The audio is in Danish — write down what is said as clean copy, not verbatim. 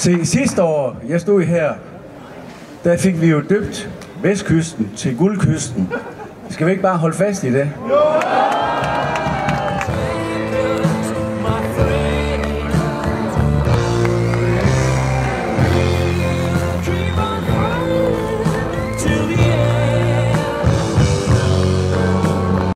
Se, sidste år, jeg stod her, der fik vi jo døbt Vestkysten til Guldkysten. Skal vi ikke bare holde fast i det? Jo!